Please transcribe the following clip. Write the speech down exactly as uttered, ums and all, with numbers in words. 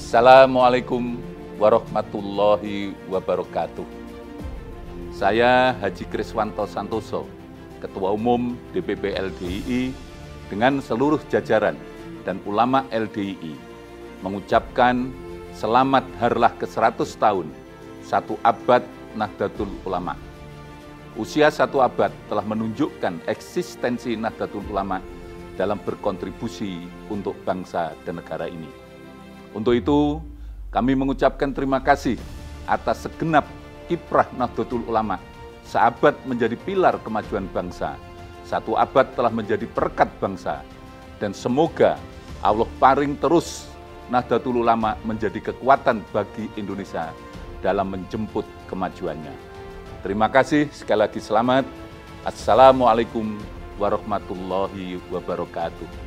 Assalamualaikum warahmatullahi wabarakatuh. Saya Haji Kriswanto Santoso, Ketua Umum D P P L D I I dengan seluruh jajaran dan ulama L D I I mengucapkan selamat harlah ke seratus tahun, satu abad Nahdlatul Ulama. Usia satu abad telah menunjukkan eksistensi Nahdlatul Ulama dalam berkontribusi untuk bangsa dan negara ini. Untuk itu, kami mengucapkan terima kasih atas segenap kiprah Nahdlatul Ulama. Seabad menjadi pilar kemajuan bangsa, satu abad telah menjadi perekat bangsa, dan semoga Allah paring terus Nahdlatul Ulama menjadi kekuatan bagi Indonesia dalam menjemput kemajuannya. Terima kasih, sekali lagi selamat. Assalamualaikum warahmatullahi wabarakatuh.